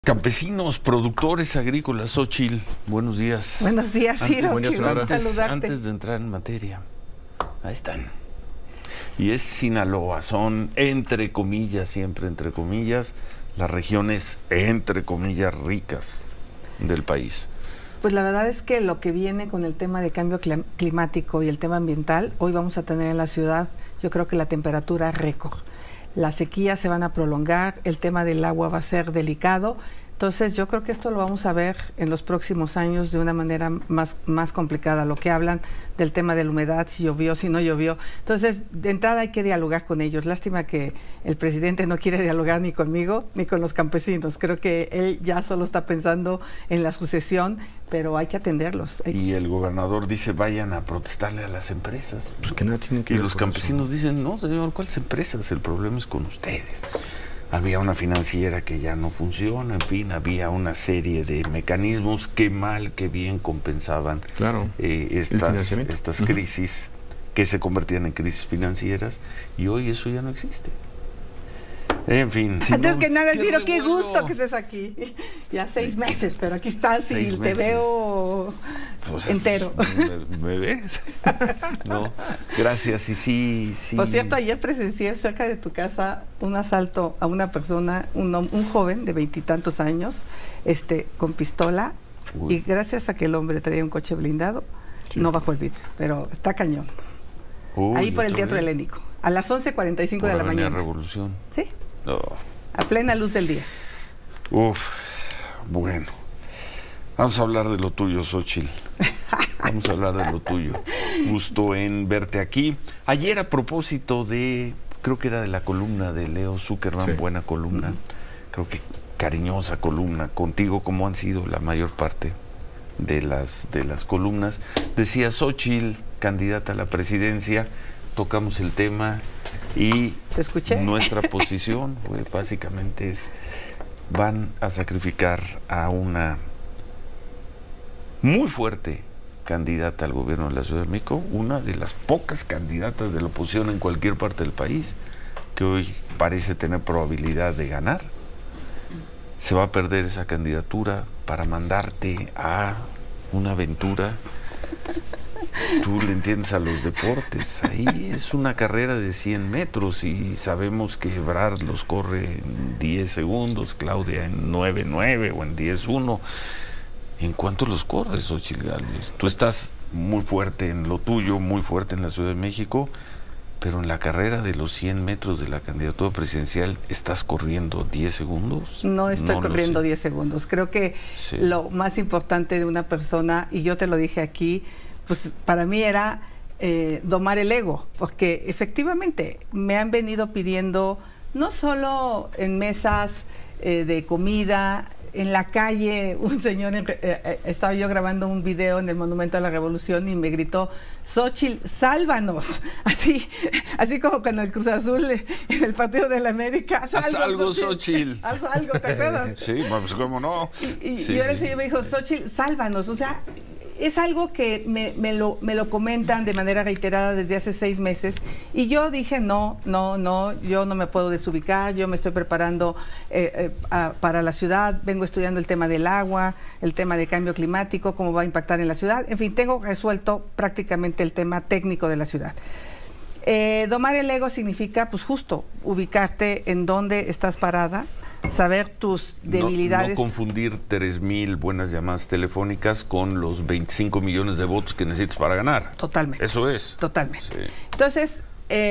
Campesinos, productores agrícolas, Xóchitl, buenos días. Buenos días, Ciro. Antes de entrar en materia, ahí están. Y es Sinaloa, son entre comillas, siempre entre comillas, las regiones entre comillas ricas del país. Pues la verdad es que lo que viene con el tema de cambio climático y el tema ambiental, hoy vamos a tener en la ciudad, yo creo que la temperatura récord. Las sequías se van a prolongar, el tema del agua va a ser delicado. Entonces yo creo que esto lo vamos a ver en los próximos años de una manera más complicada. Lo que hablan del tema de la humedad, si llovió, si no llovió. Entonces, de entrada hay que dialogar con ellos. Lástima que el presidente no quiere dialogar ni conmigo ni con los campesinos. Creo que él ya solo está pensando en la sucesión, pero hay que atenderlos. Y el gobernador dice, vayan a protestarle a las empresas. Pues que nada tienen que y los campesinos dicen, no, señor, ¿cuáles empresas? El problema es con ustedes. Había una financiera que ya no funciona, en fin, había una serie de mecanismos que mal, que bien compensaban estas crisis que se convertían en crisis financieras, y hoy eso ya no existe. En fin. Antes que nada, Ciro, qué gusto que estés aquí. Ya 6 meses, pero aquí estás y te veo pues, entero. ¿Me ves? No, gracias. Y sí. Por cierto, ayer presencié cerca de tu casa un asalto a una persona, un joven de 20 y tantos años, con pistola. Uy. Y gracias a que el hombre traía un coche blindado, no bajó el vidrio, pero está cañón. Uy, ahí por el Teatro Helénico, a las 11:45 de la mañana. Revolución. Sí. Oh. A plena luz del día. Bueno. Vamos a hablar de lo tuyo, Xóchitl. Vamos a hablar de lo tuyo. Gusto en verte aquí. Ayer, a propósito de, creo que era de la columna de Leo Zuckerman, sí. Buena columna, creo que cariñosa columna, contigo como han sido la mayor parte de las columnas. Decía Xóchitl, candidata a la presidencia, tocamos el tema y ¿te escuché? Nuestra posición básicamente es, van a sacrificar a una muy fuerte candidata al gobierno de la Ciudad de México, una de las pocas candidatas de la oposición en cualquier parte del país, que hoy parece tener probabilidad de ganar. Se va a perder esa candidatura para mandarte a una aventura. Tú le entiendes a los deportes, ahí es una carrera de 100 metros y sabemos que Ebrard los corre en 10 segundos, Claudia en 9:9 o en 10:1. ¿En cuánto los corres, Xóchitl Gálvez? Tú estás muy fuerte en lo tuyo, muy fuerte en la Ciudad de México, pero en la carrera de los 100 metros de la candidatura presidencial, ¿estás corriendo 10 segundos? No estoy corriendo 10 segundos. Creo que sí. Lo más importante de una persona, y yo te lo dije aquí, pues para mí era domar el ego, porque efectivamente me han venido pidiendo, no solo en mesas de comida, en la calle, un señor, estaba yo grabando un video en el Monumento a la Revolución y me gritó, Xóchitl, sálvanos, así como cuando el Cruz Azul en el partido de la América, haz algo, Xóchitl. Haz algo, ¿te acuerdas? Sí, pues cómo no. Y ahora el señor me dijo, Xóchitl, sálvanos, o sea, es algo que me lo comentan de manera reiterada desde hace 6 meses y yo dije no, yo no me puedo desubicar, yo me estoy preparando para la ciudad, vengo estudiando el tema del agua, el tema de cambio climático, cómo va a impactar en la ciudad, en fin, tengo resuelto prácticamente el tema técnico de la ciudad. Domar el ego significa pues justo ubicarte en dónde estás parada, saber tus debilidades. No confundir 3,000 buenas llamadas telefónicas con los 25 millones de votos que necesitas para ganar. Totalmente. Eso es. Totalmente. Sí. Entonces,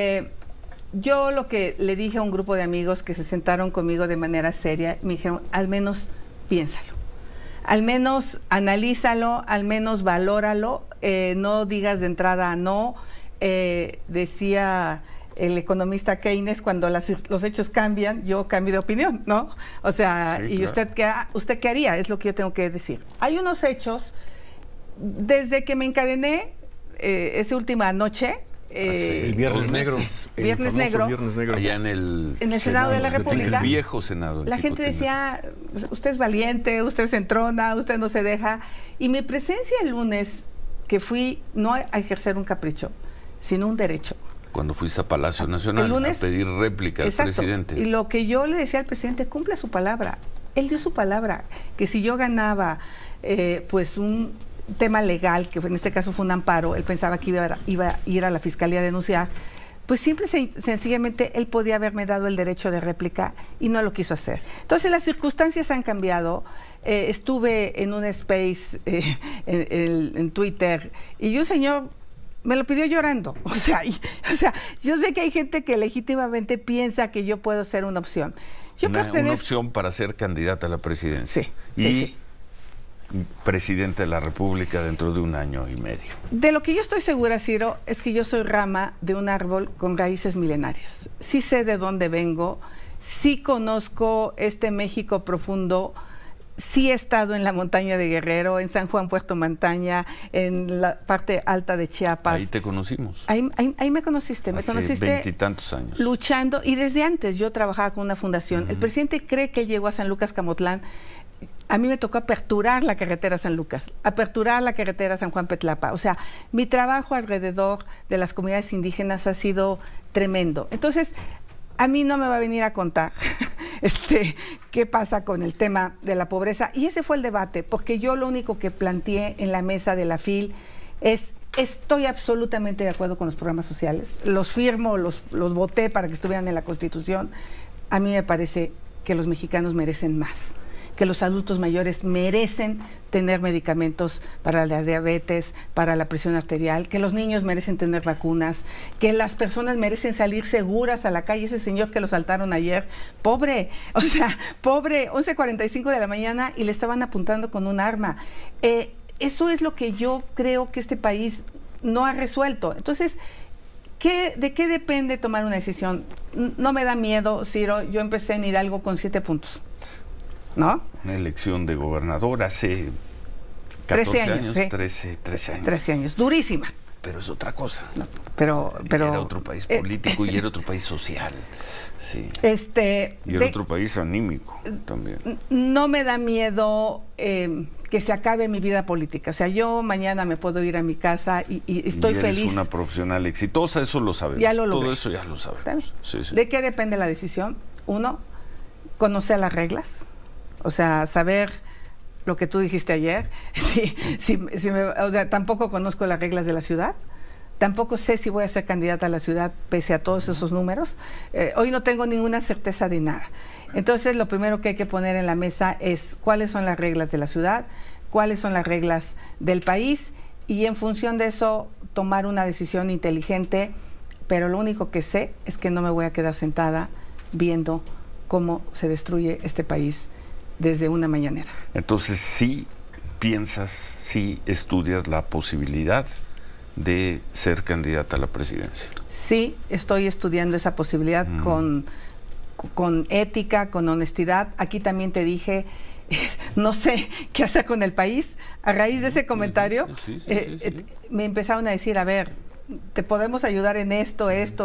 yo lo que le dije a un grupo de amigos que se sentaron conmigo de manera seria, me dijeron, al menos piénsalo, al menos analízalo, al menos valóralo, no digas de entrada no. Decía el economista Keynes, cuando los hechos cambian, yo cambio de opinión, ¿no? O sea, sí, y claro. ¿Usted qué haría? Es lo que yo tengo que decir. Hay unos hechos, desde que me encadené esa última noche, el Viernes Negro. Viernes Negro. Allá en el Senado de la República. El viejo Senado. La gente decía, usted es valiente, usted se entrona, usted no se deja. Y mi presencia el lunes, que fui no a ejercer un capricho, sino un derecho. Cuando fuiste a Palacio Nacional a pedir réplica al presidente. Y lo que yo le decía al presidente, cumpla su palabra. él dio su palabra, que si yo ganaba pues un tema legal, que en este caso fue un amparo, él pensaba que iba a ir a la fiscalía a denunciar, pues simple y sencillamente él podía haberme dado el derecho de réplica y no lo quiso hacer. Entonces las circunstancias han cambiado. Estuve en un space en Twitter y un señor me lo pidió llorando. O sea, yo sé que hay gente que legítimamente piensa que yo puedo ser una opción. Una opción para ser candidata a la presidencia. Sí. Presidente de la República dentro de 1 año y medio. De lo que yo estoy segura, Ciro, es que yo soy rama de un árbol con raíces milenarias. Sí sé de dónde vengo, sí conozco este México profundo, sí he estado en la montaña de Guerrero, en San Juan, Puerto Montaña, en la parte alta de Chiapas. Ahí te conocimos. Ahí me conociste. Hace 20 y tantos años. Luchando, y desde antes yo trabajaba con una fundación. El presidente cree que llegó a San Lucas Camotlán. A mí me tocó aperturar la carretera San Lucas, aperturar la carretera San Juan Petlapa. O sea, mi trabajo alrededor de las comunidades indígenas ha sido tremendo. Entonces, a mí no me va a venir a contar qué pasa con el tema de la pobreza. Y ese fue el debate, porque yo lo único que planteé en la mesa de la FIL es: estoy absolutamente de acuerdo con los programas sociales, los firmo, los voté para que estuvieran en la Constitución. A mí me parece que los mexicanos merecen más, que los adultos mayores merecen tener medicamentos para la diabetes, para la presión arterial, que los niños merecen tener vacunas, que las personas merecen salir seguras a la calle. Ese señor que lo saltaron ayer, pobre, 11:45 de la mañana y le estaban apuntando con un arma. Eso es lo que yo creo que este país no ha resuelto. Entonces, ¿de qué depende tomar una decisión? No me da miedo, Ciro. Yo empecé en Hidalgo con 7 puntos. ¿No? Una elección de gobernador hace 14 años, ¿sí? 13 años. 13 años, durísima. Pero es otra cosa. No, pero era otro país político y era otro país social. Sí. Y era otro país anímico también. No me da miedo que se acabe mi vida política. O sea, yo mañana me puedo ir a mi casa y estoy feliz. Eres una profesional exitosa, eso lo sabemos. Ya lo logré. Todo eso ya lo sabemos. Sí, sí. ¿De qué depende la decisión? 1, conocer las reglas. O sea, saber lo que tú dijiste ayer. O sea, tampoco conozco las reglas de la ciudad. Tampoco sé si voy a ser candidata a la ciudad pese a todos esos números. Hoy no tengo ninguna certeza de nada. Entonces, lo primero que hay que poner en la mesa es cuáles son las reglas de la ciudad, cuáles son las reglas del país, y en función de eso tomar una decisión inteligente. Pero lo único que sé es que no me voy a quedar sentada viendo cómo se destruye este país desde una mañanera. Entonces, sí piensas, sí estudias la posibilidad de ser candidata a la presidencia. Sí, estoy estudiando esa posibilidad con ética, con honestidad. Aquí también te dije, no sé qué hacer con el país. A raíz de ese comentario, me empezaron a decir, a ver, te podemos ayudar en esto y esto.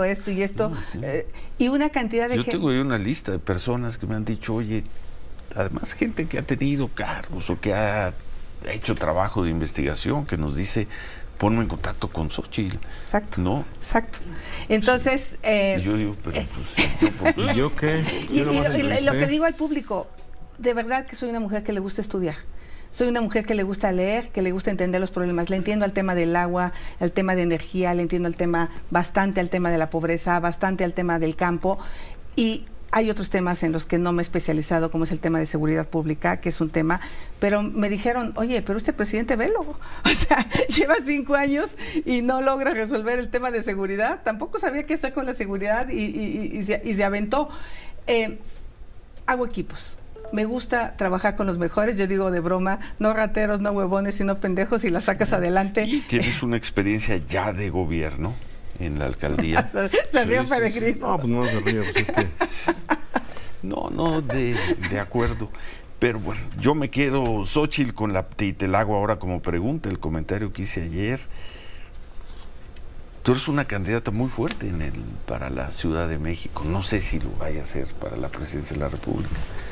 Y una cantidad de gente. Yo tengo ahí una lista de personas que me han dicho, oye, además gente que ha tenido cargos o que ha hecho trabajo de investigación, que nos dice, ponme en contacto con Xóchitl. Exacto. ¿No? Exacto. Entonces... y yo digo, pero pues... ¿Y yo qué? Y lo que digo al público, de verdad que soy una mujer que le gusta estudiar. Soy una mujer que le gusta leer, que le gusta entender los problemas. Le entiendo al tema del agua, al tema de energía, le entiendo bastante al tema de la pobreza, bastante al tema del campo. Y hay otros temas en los que no me he especializado, como es el tema de seguridad pública, que es un tema, pero me dijeron, oye, pero este presidente velo, o sea, lleva 5 años y no logra resolver el tema de seguridad, tampoco sabía qué hacer con la seguridad y se aventó. Hago equipos. Me gusta trabajar con los mejores, yo digo de broma, no rateros, no huevones, sino pendejos, y la sacas adelante. ¿Tienes una experiencia ya de gobierno en la alcaldía? Se rió Peregrino. No, pues no se ríe, pues es que... No, de acuerdo. Pero bueno, yo me quedo, Xóchitl, y te la hago ahora como pregunta, el comentario que hice ayer. Tú eres una candidata muy fuerte para la Ciudad de México. No sé si lo vaya a hacer para la presidencia de la República.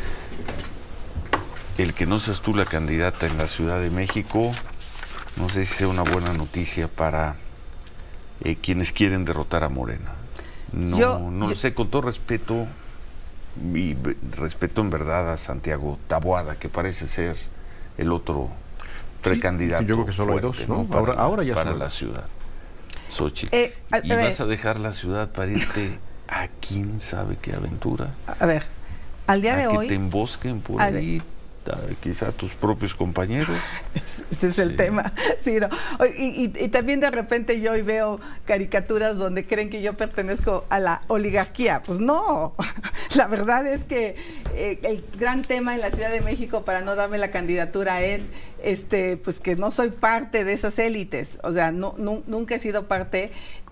El que no seas tú la candidata en la Ciudad de México, no sé si sea una buena noticia para quienes quieren derrotar a Morena. No lo sé, con todo respeto, Y respeto en verdad a Santiago Taboada, que parece ser el otro precandidato. Sí, yo creo que solo fuerte, hay dos, ¿no? Para, ahora ya para son la dos. ciudad. Xochitl. ¿Y vas a dejar la ciudad para irte a quién sabe qué aventura? A ver, al día de hoy... que te embosquen por ahí, quizá tus propios compañeros. Ese es el tema. Sí, no. Y también de repente yo hoy veo caricaturas donde creen que yo pertenezco a la oligarquía. Pues no. La verdad es que el gran tema en la Ciudad de México para no darme la candidatura es pues que no soy parte de esas élites. O sea, nunca he sido parte.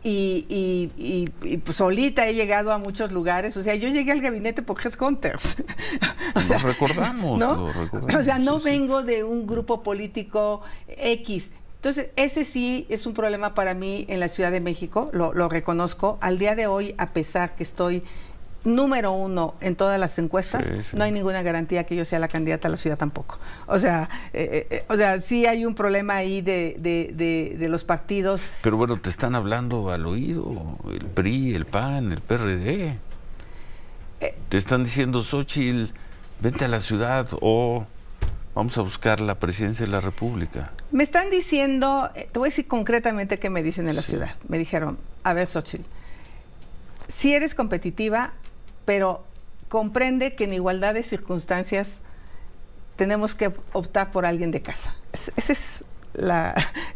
Y pues solita he llegado a muchos lugares. O sea, yo llegué al gabinete por Headhunters. Lo recordamos, ¿no? O sea, no vengo de un grupo político X. Entonces, ese sí es un problema para mí en la Ciudad de México, lo reconozco. Al día de hoy, a pesar que estoy número 1 en todas las encuestas, no hay ninguna garantía que yo sea la candidata a la ciudad tampoco. O sea, sí hay un problema ahí de los partidos. Pero bueno, te están hablando al oído, el PRI, el PAN, el PRD. Te están diciendo, Xochitl, vente a la ciudad o vamos a buscar la presidencia de la República. Me están diciendo, te voy a decir concretamente qué me dicen en la ciudad. Me dijeron, a ver, Xochitl, si eres competitiva, pero comprende que en igualdad de circunstancias tenemos que optar por alguien de casa. Esa es la...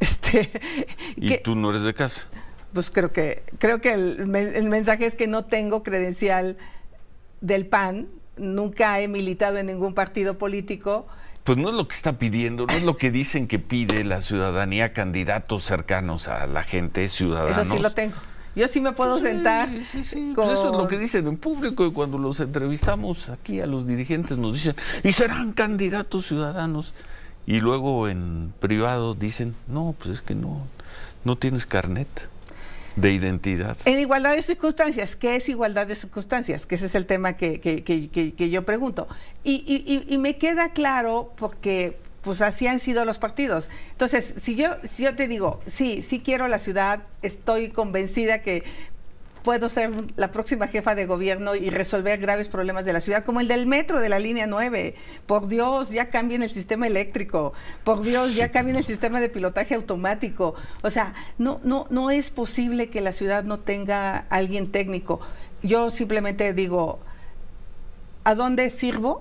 ¿Y tú no eres de casa? Pues creo que el mensaje es que no tengo credencial del PAN, nunca he militado en ningún partido político. Pues no es lo que está pidiendo, no es lo que dicen que pide la ciudadanía, candidatos cercanos a la gente, ciudadanos. Eso sí lo tengo. Yo sí me puedo sentar. Sí. Pues eso es lo que dicen en público, y cuando los entrevistamos aquí a los dirigentes nos dicen, y serán candidatos ciudadanos. Y luego en privado dicen, no, pues es que no tienes carnet de identidad. En igualdad de circunstancias. ¿Qué es igualdad de circunstancias? Que ese es el tema que yo pregunto. Y me queda claro porque pues así han sido los partidos. Entonces, si yo te digo, sí quiero la ciudad, estoy convencida que puedo ser la próxima jefa de gobierno y resolver graves problemas de la ciudad, como el del metro de la línea 9. Por Dios, ya cambien el sistema eléctrico. Por Dios, ya cambien el sistema de pilotaje automático. O sea, no es posible que la ciudad no tenga alguien técnico. Yo simplemente digo, ¿a dónde sirvo?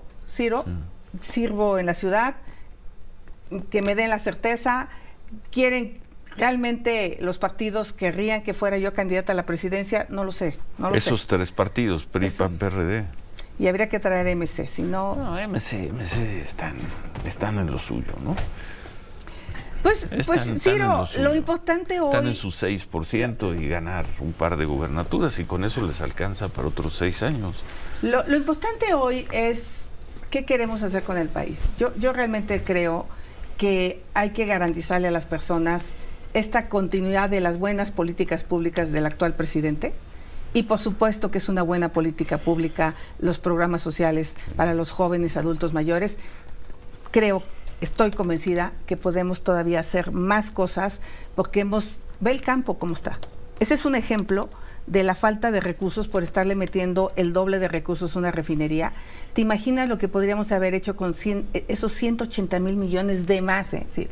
Sirvo en la ciudad, que me den la certeza. ¿Quieren realmente los partidos querrían que fuera yo candidata a la presidencia? No lo sé. Esos tres partidos, PRI, PAN, PRD. Y habría que traer MC, si no... No, MC están en lo suyo, ¿no? Pues Ciro, lo importante hoy... Están en su 6% y ganar un par de gubernaturas, y con eso les alcanza para otros 6 años. Lo importante hoy es qué queremos hacer con el país. Yo realmente creo que hay que garantizarle a las personas esta continuidad de las buenas políticas públicas del actual presidente, y por supuesto que es una buena política pública los programas sociales para los jóvenes, adultos mayores. Estoy convencida que podemos todavía hacer más cosas porque ve el campo cómo está. Ese es un ejemplo de la falta de recursos por estarle metiendo el doble de recursos a una refinería. ¿Te imaginas lo que podríamos haber hecho con esos 180,000 millones de más,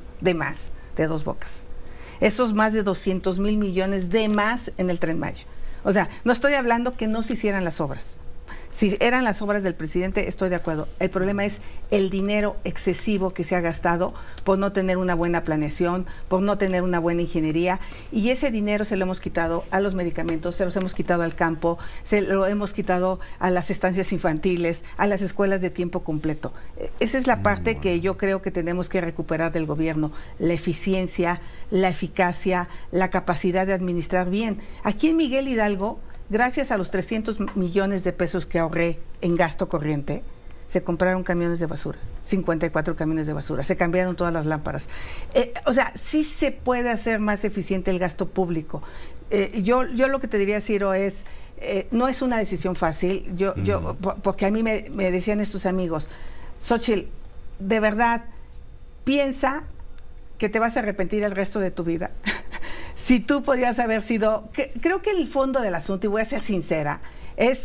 de Dos Bocas? Esos más de 200,000 millones de más en el Tren Maya. O sea, no estoy hablando que no se hicieran las obras. Si eran las obras del presidente, estoy de acuerdo. El problema es el dinero excesivo que se ha gastado por no tener una buena planeación, por no tener una buena ingeniería, y ese dinero se lo hemos quitado a los medicamentos, se los hemos quitado al campo, se lo hemos quitado a las estancias infantiles, a las escuelas de tiempo completo. Esa es la parte que yo creo que tenemos que recuperar del gobierno, la eficiencia, la eficacia, la capacidad de administrar bien. Aquí en Miguel Hidalgo, gracias a los 300 millones de pesos que ahorré en gasto corriente, se compraron camiones de basura, 54 camiones de basura, se cambiaron todas las lámparas. O sea, sí se puede hacer más eficiente el gasto público. Yo lo que te diría, Ciro, es, no es una decisión fácil, porque a mí me decían estos amigos, Xochitl, de verdad, piensa que te vas a arrepentir el resto de tu vida. Si tú podrías haber sido... creo que el fondo del asunto, y voy a ser sincera, es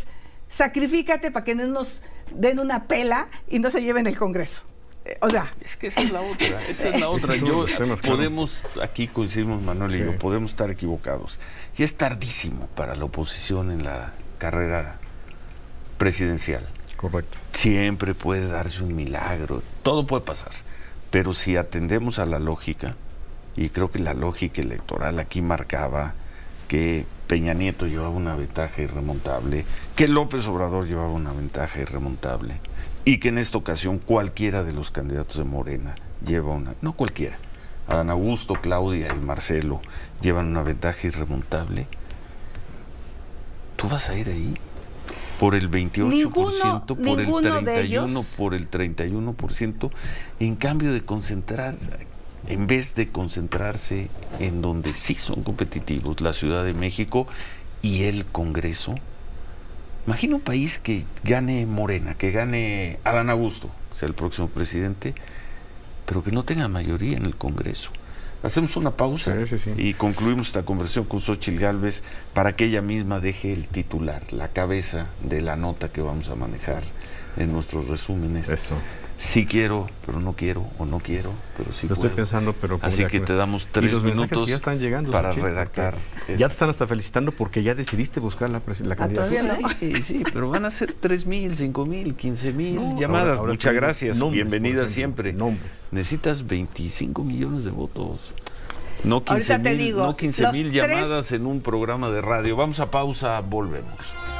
sacrifícate para que no nos den una pela y no se lleven el Congreso. O sea, es que esa es la otra, podemos, aquí coincidimos Manuel y yo, podemos estar equivocados. Ya es tardísimo para la oposición en la carrera presidencial. Correcto. Siempre puede darse un milagro, todo puede pasar, pero si atendemos a la lógica, y creo que la lógica electoral aquí marcaba que Peña Nieto llevaba una ventaja irremontable, que López Obrador llevaba una ventaja irremontable, y que en esta ocasión cualquiera de los candidatos de Morena lleva una, no cualquiera, Adán Augusto, Claudia y Marcelo llevan una ventaja irremontable. ¿Tú vas a ir ahí? Por el 28%, por el 31%, por el 31%, en cambio de concentrarse, en vez de concentrarse en donde sí son competitivos, la Ciudad de México y el Congreso. Imagina un país que gane Morena, que gane Adán Augusto, sea el próximo presidente, pero que no tenga mayoría en el Congreso. Hacemos una pausa y concluimos esta conversación con Xóchitl Gálvez para que ella misma deje el titular, la cabeza de la nota que vamos a manejar en nuestros resúmenes. Eso. Sí quiero, pero no quiero, o no quiero, pero sí lo puedo. Estoy pensando, pero... Así que te damos 3 minutos ya están llegando, para redactar. Ya te están hasta felicitando porque ya decidiste buscar la candidatura. ¿No? Sí, pero van a ser 3,000, 5,000, 15,000 llamadas. Ahora Muchas gracias, bienvenida siempre. Nombres. Necesitas 25 millones de votos. No 15,000 llamadas en un programa de radio. Vamos a pausa, volvemos.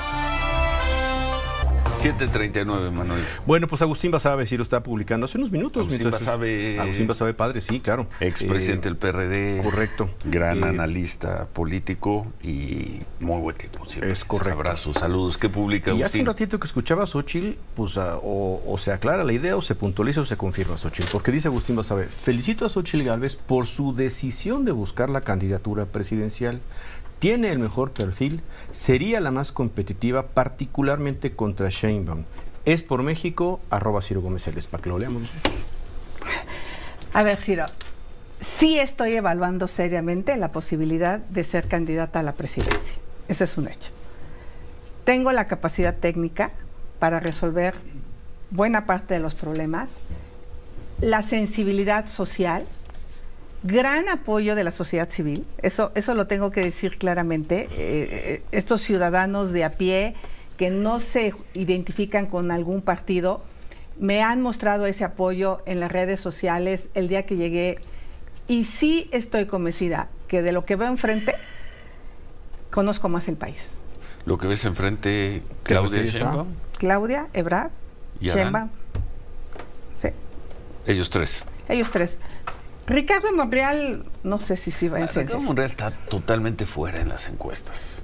7:39, Manuel. Bueno, pues Agustín Basabe sí lo está publicando hace unos minutos. Agustín Basabe, padre, sí, claro. Expresidente del PRD. Correcto. Gran analista político y muy buen tipo. Es correcto. Abrazos, saludos. ¿Qué publica Agustín? Y hace un ratito que escuchaba a Xóchitl, pues o se aclara la idea, o se puntualiza, o se confirma a Xóchitl. Porque dice Agustín Basabe, felicito a Xóchitl Gálvez por su decisión de buscar la candidatura presidencial. Tiene el mejor perfil, sería la más competitiva, particularmente contra Sheinbaum. Es por México, @Ciro Gómez Celes, para que lo leamos nosotros. A ver, Ciro, sí estoy evaluando seriamente la posibilidad de ser candidata a la presidencia. Ese es un hecho. Tengo la capacidad técnica para resolver buena parte de los problemas, la sensibilidad social, gran apoyo de la sociedad civil, eso lo tengo que decir claramente. Estos ciudadanos de a pie que no se identifican con algún partido me han mostrado ese apoyo en las redes sociales el día que llegué, y sí estoy convencida que de lo que veo enfrente conozco más el país. Lo que ves enfrente, Claudia Sheinbaum. Claudia, Ebrard, Sheinbaum. Sí. Ellos tres. Ricardo Monreal, no sé si va en serio. Ricardo Monreal está totalmente fuera en las encuestas.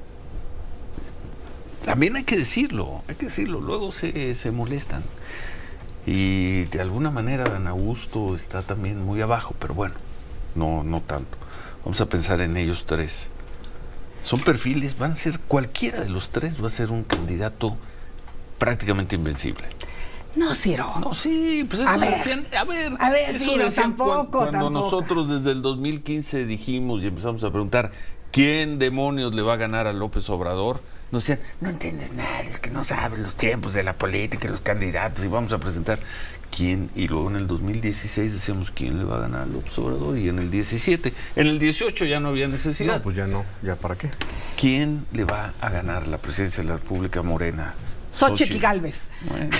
También hay que decirlo, luego se molestan. Y de alguna manera Adán Augusto está también muy abajo, pero bueno, no tanto. Vamos a pensar en ellos tres. Son perfiles, van a ser, cualquiera de los tres va a ser un candidato prácticamente invencible. No, Ciro. No, sí, pues eso decían. A ver, Ciro, tampoco. Cuando nosotros desde el 2015 dijimos y empezamos a preguntar quién demonios le va a ganar a López Obrador, nos decían, no entiendes nada, es que no sabes los tiempos de la política, los candidatos, y vamos a presentar quién. Y luego en el 2016 decíamos quién le va a ganar a López Obrador, y en el 17, en el 18 ya no había necesidad. No, pues ya para qué. ¿Quién le va a ganar la presidencia de la República Morena? Xóchitl Gálvez. Bueno.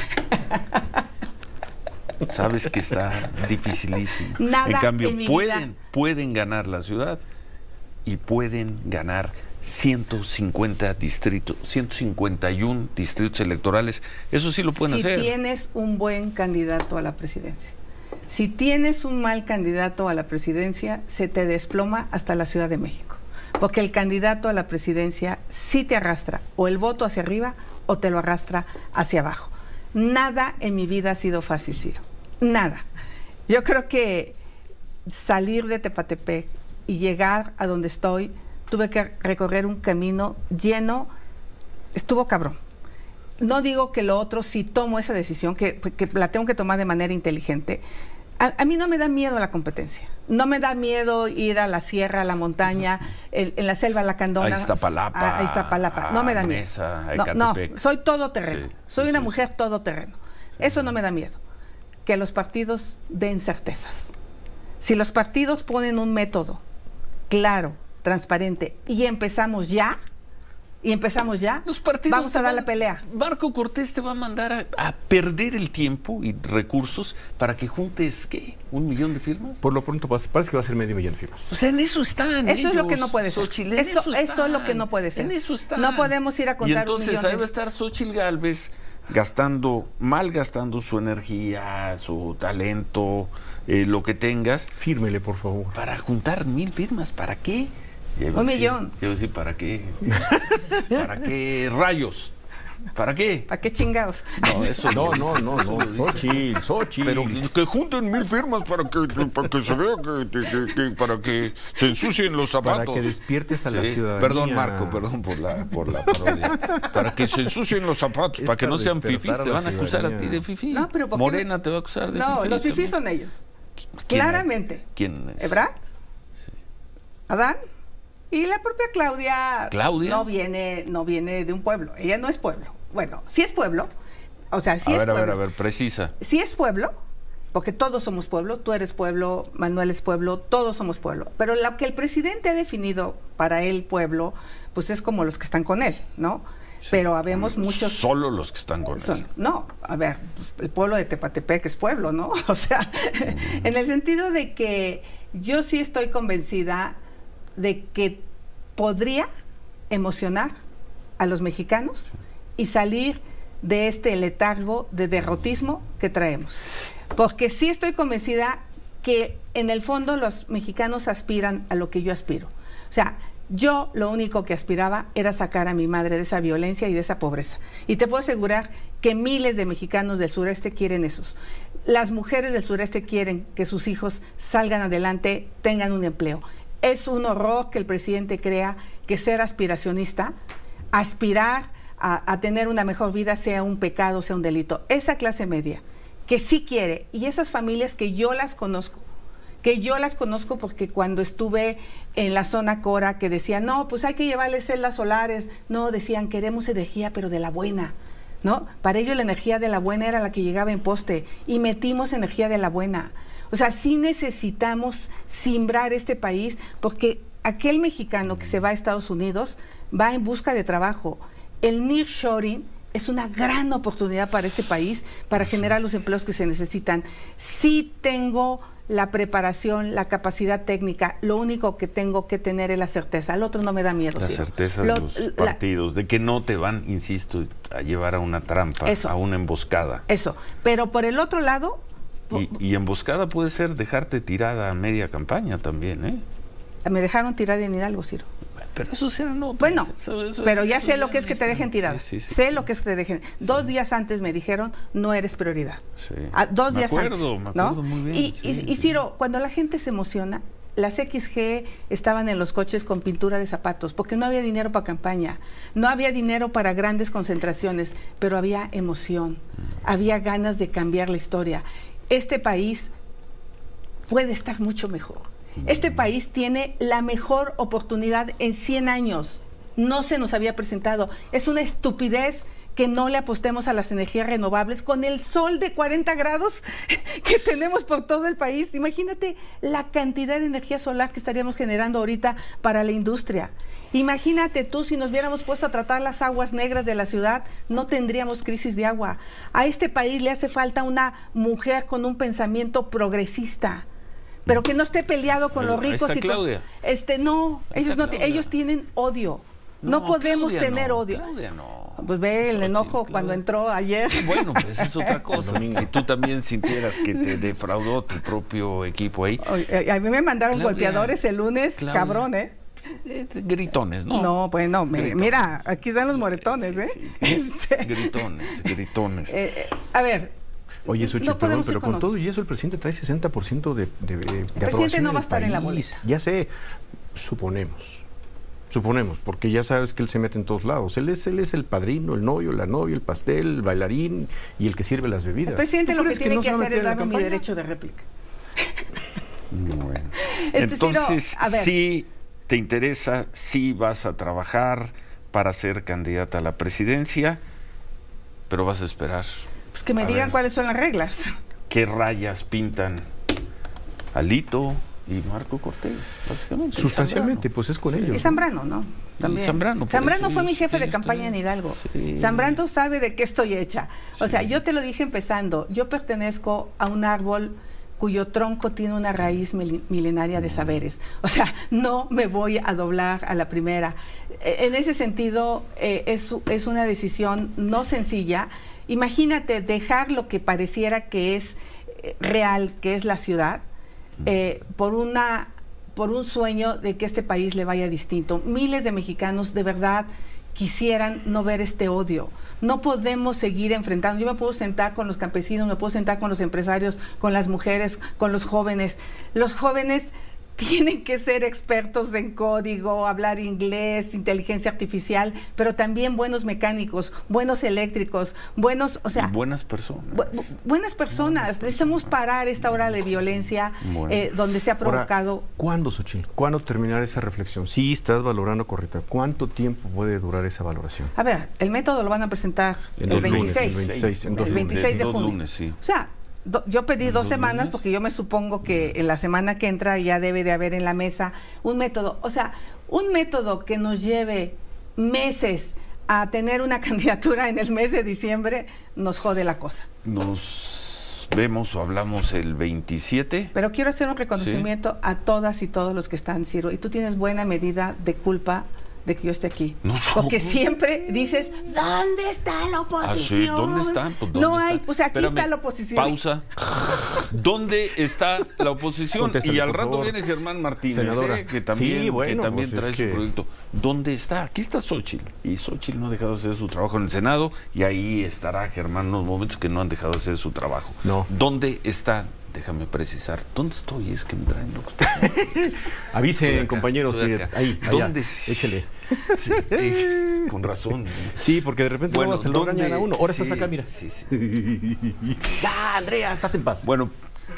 Sabes que está dificilísimo. Nada en cambio, en pueden ganar la ciudad y pueden ganar 150 distritos, 151 distritos electorales. Eso sí lo pueden hacer. Si tienes un buen candidato a la presidencia. Si tienes un mal candidato a la presidencia, se te desploma hasta la Ciudad de México. Porque el candidato a la presidencia sí te arrastra o el voto hacia arriba o te lo arrastra hacia abajo. Nada en mi vida ha sido fácil, Ciro. Nada. Yo creo que salir de Tepatepec y llegar a donde estoy, tuve que recorrer un camino lleno, estuvo cabrón. No digo que lo otro, si tomo esa decisión, que la tengo que tomar de manera inteligente, A mí no me da miedo la competencia. No me da miedo ir a la sierra, a la montaña, en la selva lacandona. A Iztapalapa. A Iztapalapa. No me da miedo. No, soy todoterreno. Sí, soy sí, una sí, mujer todoterreno. Eso no me da miedo. Que los partidos den certezas. Si los partidos ponen un método claro, transparente, y empezamos ya, los partidos vamos a dar la pelea. Marco Cortés te va a mandar a perder el tiempo y recursos para que juntes, ¿qué? ¿1 millón de firmas? Por lo pronto parece que va a ser medio millón de firmas. O sea, en eso están Eso ellos, es lo que no puede ser. Xochitl, eso es lo que no puede ser. En eso están. No podemos ir a contar y entonces 1 millón ahí va a estar Xochitl Gálvez malgastando su energía, su talento, lo que tengas. Fírmele, por favor. Para juntar 1,000 firmas, ¿para qué? 1 millón. Quiero decir, ¿para qué? ¿Para qué rayos? ¿Para qué? ¿Para qué chingados? No, eso no. Xochitl. Pero que junten 1,000 firmas para que se vea para que se ensucien los zapatos. Para que despiertes a la ciudadanía. Perdón, Marco, perdón por la parodia. Para que se ensucien los zapatos, para que no sean fifís, te van a acusar a ti de fifí. No, pero Morena te va a acusar de fifí. No, los fifís son ellos. Claramente. ¿Quién es? ¿Ebrard? Sí. ¿Adán? Y la propia Claudia no viene de un pueblo. Ella no es pueblo. Bueno, sí es pueblo. O sea, sí es pueblo. A ver, precisa. Sí es pueblo, porque todos somos pueblo. Tú eres pueblo, Manuel es pueblo, todos somos pueblo. Pero lo que el presidente ha definido para él pueblo, pues es como los que están con él, ¿no? Sí, pero habemos muchos... Solo los que están con él. No, a ver, pues el pueblo de Tepatepec es pueblo, ¿no? O sea, en el sentido de que yo sí estoy convencida de que podría emocionar a los mexicanos y salir de este letargo de derrotismo que traemos. Porque sí estoy convencida que en el fondo los mexicanos aspiran a lo que yo aspiro. O sea, yo lo único que aspiraba era sacar a mi madre de esa violencia y de esa pobreza. Y te puedo asegurar que miles de mexicanos del sureste quieren esos. Las mujeres del sureste quieren que sus hijos salgan adelante, tengan un empleo. Es un horror que el presidente crea que ser aspiracionista, aspirar a tener una mejor vida sea un pecado, sea un delito. Esa clase media que sí quiere, y esas familias que yo las conozco porque cuando estuve en la zona Cora que decían, no, pues hay que llevarles celdas solares, no, decían, queremos energía pero de la buena, ¿no? Para ellos la energía de la buena era la que llegaba en poste y metimos energía de la buena. O sea, sí necesitamos simbrar este país porque aquel mexicano que se va a Estados Unidos va en busca de trabajo. El nearshoring es una gran oportunidad para este país para generar los empleos que se necesitan. Sí tengo la preparación, la capacidad técnica, lo único que tengo que tener es la certeza. Al otro no me da miedo. La certeza de los partidos, de que no te van, insisto, a llevar a una trampa, a una emboscada. Eso, pero por el otro lado... Y emboscada puede ser dejarte tirada a media campaña también, ¿eh? Me dejaron tirada en Hidalgo, Ciro. Pero eso será no. Bueno, pero ya sé lo que es que te dejen tirada. Sé lo que es que te dejen. 2 días antes me dijeron, no eres prioridad. Sí. 2 días antes. Me acuerdo muy bien. Y Ciro, cuando la gente se emociona, las XG estaban en los coches con pintura de zapatos, porque no había dinero para campaña, no había dinero para grandes concentraciones, pero había emoción, había ganas de cambiar la historia. Este país puede estar mucho mejor. Este país tiene la mejor oportunidad en 100 años. No se nos había presentado. Es una estupidez que no le apostemos a las energías renovables con el sol de 40 grados que tenemos por todo el país. Imagínate la cantidad de energía solar que estaríamos generando ahorita para la industria. Imagínate tú, si nos hubiéramos puesto a tratar las aguas negras de la ciudad, no tendríamos crisis de agua. A este país le hace falta una mujer con un pensamiento progresista, pero que no esté peleado con los ricos. Ahí está Claudia. Ellos tienen odio. No podemos tener odio. Claudia no. Pues ve el enojo cuando entró ayer. Bueno, pues es otra cosa. Si tú también sintieras que te defraudó tu propio equipo ahí. A mí me mandaron golpeadores el lunes, cabrón, ¿eh? Gritones, ¿no? No, pues no, mira, aquí están los moretones, Gritones. A ver. Oye, Xochitl, perdón, pero con todo y eso el presidente trae 60% de aprobación. El presidente no va a estar en la bolsa. Ya sé, suponemos, porque ya sabes que él se mete en todos lados. Él es el padrino, el novio, la novia, el pastel, el bailarín y el que sirve las bebidas. El presidente lo que tiene que hacer es darme mi derecho de réplica. Bueno. Entonces, Ciro, sí te interesa, sí vas a trabajar para ser candidata a la presidencia, pero vas a esperar. Pues que me digan cuáles son las reglas. ¿Qué rayas pintan Alito y Marco Cortés, básicamente? Sustancialmente, pues es con ellos. Y Zambrano, ¿no? También. Zambrano Fue mi jefe de campaña en Hidalgo. Sí. Zambrano sabe de qué estoy hecha. O sea, Sí. yo te lo dije empezando, yo pertenezco a un árbol cuyo tronco tiene una raíz milenaria de saberes. O sea, no me voy a doblar a la primera. En ese sentido, es una decisión no sencilla. Imagínate dejar lo que pareciera que es real, que es la ciudad, por un sueño de que este país le vaya distinto. Miles de mexicanos de verdad quisieran no ver este odio. No podemos seguir enfrentando. Yo me puedo sentar con los campesinos, me puedo sentar con los empresarios, con las mujeres, con los jóvenes. Los jóvenes tienen que ser expertos en código, hablar inglés, inteligencia artificial, pero también buenos mecánicos, buenos eléctricos, buenos, o sea, buenas personas. Buenas personas. Necesitamos parar esta ola de violencia donde se ha provocado. Ahora, ¿cuándo, Xochitl? ¿Cuándo terminar esa reflexión? Sí, estás valorando correcta. ¿Cuánto tiempo puede durar esa valoración? A ver, el método lo van a presentar el 26. En dos El 26 de dos junio. lunes, sí. O sea, yo pedí 2 semanas porque yo me supongo que en la semana que entra ya debe de haber en la mesa un método. O sea, un método que nos lleve meses a tener una candidatura en el mes de diciembre nos jode la cosa. Nos vemos o hablamos el 27. Pero quiero hacer un reconocimiento a todas y todos los que están, Ciro. Y tú tienes buena medida de culpa de que yo esté aquí. No, porque siempre dices, ¿dónde está la oposición? Sí, ¿dónde está? Pues, ¿dónde no está? hay, pues aquí Espérame, está la oposición. Pausa. ¿Dónde está la oposición? Contéstale, y al por rato favor. viene Germán Martínez, Senadora. que también, Sí, bueno, que también pues trae es su que... proyecto. ¿Dónde está? Aquí está Xochitl. Y Xochitl no ha dejado de hacer su trabajo en el Senado, y ahí estará Germán en unos momentos que no han dejado de hacer su trabajo. No. ¿Dónde está? Déjame precisar. ¿Dónde estoy? Es que me traen locos. Avisen, compañeros. Estoy acá. Ahí, allá. ¿Dónde? Échale. Sí, con razón. Sí, porque de repente Bueno, se lo regañan a uno. Ahora sí, estás acá, mira. Sí, sí. Ya, Andrea, estate en paz. Bueno,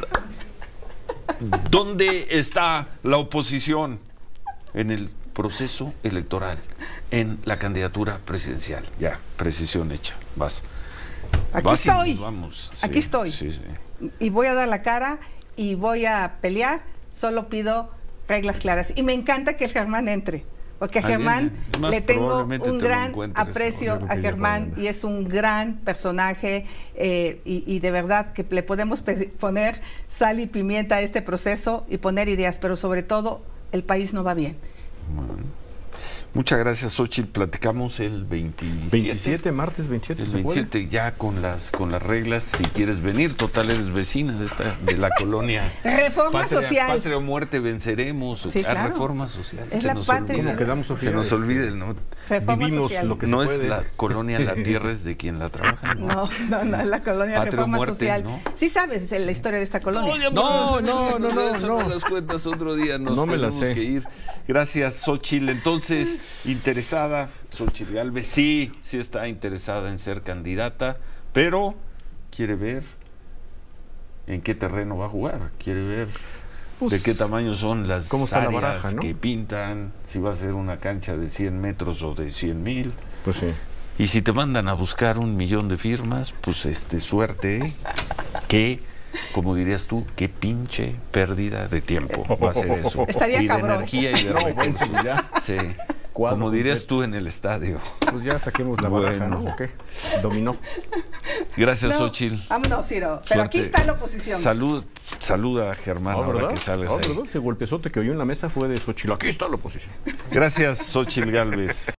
¿dónde está la oposición en el proceso electoral, en la candidatura presidencial? Ya, precisión hecha. Vas. Aquí Vas y estoy. nos vamos. Sí, Aquí estoy. Sí, sí. Y voy a dar la cara y voy a pelear. Solo pido reglas claras. Y me encanta que el Germán entre. Porque a Ahí Germán viene. Más le tengo probablemente un te lo gran encuentres. aprecio Yo creo a que ya Germán pueden. y es un gran personaje y de verdad que le podemos poner sal y pimienta a este proceso y poner ideas, pero sobre todo el país no va bien. Bueno. Muchas gracias, Xochitl. Platicamos el 27. Martes 27. El ¿se puede? 27 ya con las reglas, si quieres venir, total eres vecina de la colonia. Reforma social. Patria o muerte venceremos. Sí, claro. Reforma social. Es la patria. ¿Cómo quedamos, Sofía? Se nos olvide, ¿no? Reforma Vivimos social. lo que No se es puede. la colonia, la tierra es de quien la trabaja. No, es la colonia Patria o Reforma muerte, Social. ¿no? Sí sabes la historia de esta colonia. No, Eso no. las cuentas otro día, nos No me la tenemos sé. que ir. Gracias, Xochitl. Entonces, interesada, Xochitl Gálvez, sí está interesada en ser candidata, pero quiere ver en qué terreno va a jugar, quiere ver Pues, de qué tamaño son las cómo está la áreas baraja, ¿no? que pintan, si va a ser una cancha de 100 metros o de 100,000. Pues sí. Y si te mandan a buscar 1,000,000 de firmas, pues suerte, ¿eh? Que, como dirías tú, qué pinche pérdida de tiempo va a ser eso. Estaría y de cabrón. energía y de No, bueno, recursos. pues ya. Sí. Cuadro Como dirías completo. tú en el estadio. Pues ya saquemos la baraja, Bueno. ¿no? ¿O qué? Dominó. Gracias, No, Xochitl. vámonos, Ciro. Pero aquí Suerte. está la oposición. Saluda a Germán ahora que sales ahí. ¿verdad? Ese golpezote que oyó en la mesa fue de Xochitl. Aquí está la oposición. Gracias, Xochitl Gálvez.